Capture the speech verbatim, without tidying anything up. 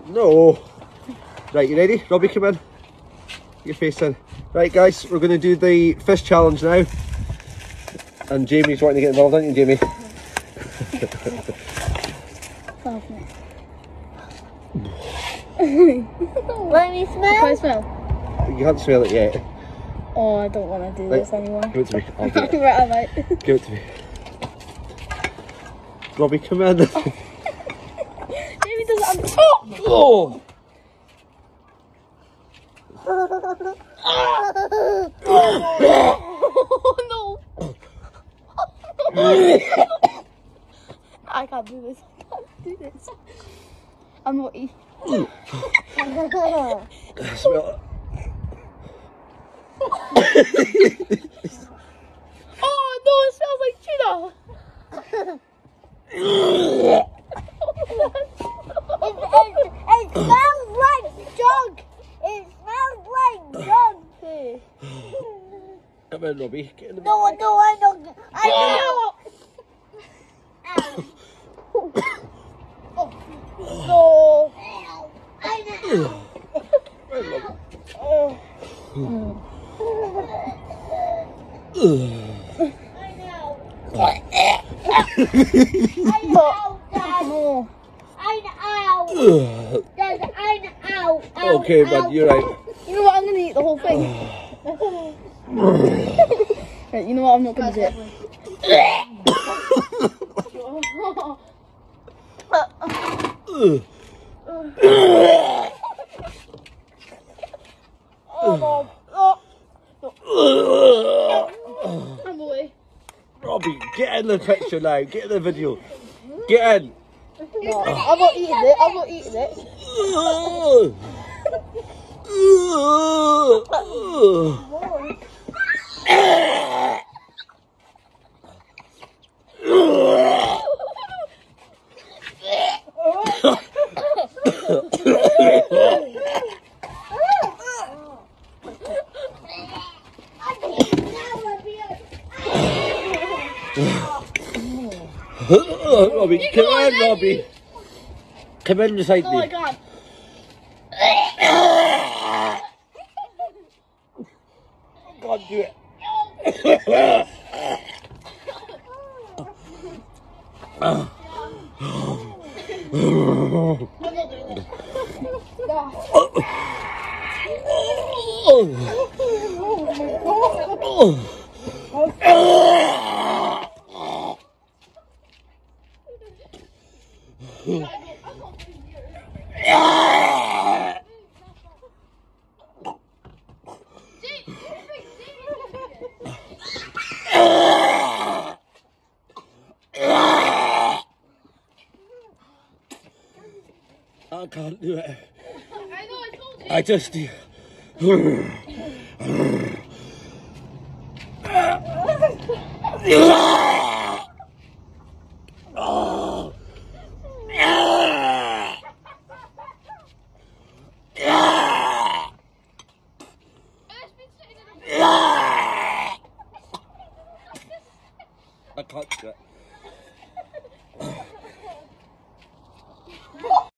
No. Right, you ready? Robbie, come in. Get your face in. Right, guys, we're going to do the fish challenge now. And Jamie's wanting to get involved, aren't you, Jamie? Let me smell. Can I smell? You can't smell it yet. Oh, I don't want to do Right, this anymore. give it to me. I'll do it. Right, I might. Give it to me. Robbie, come in. Jamie doesn't understand. Oh! Oh no! I can't do this. I can't do this. I'm not eating. Smell it. Oh no! It smells like tuna. It, it, it smells like dog. It smells like dog poo. Come in, Robbie. Get in the No, no, I don't. I don't. No. I know. Oh. I know. I know, Dad. No. I know. Dad, I know. Okay, bud, you're right. You know what? I'm gonna eat the whole thing. Right, you know what? I'm not gonna do it. Oh, Mom. Oh. No. I'm away. Robbie, get in the picture now. Get in the video. Get in. No, I'm not eating it. I'm not eating it. Robbie, come on, Robbie. Come in beside Oh me. my god. God, do it. I can't do it. I know, I told you. I just do.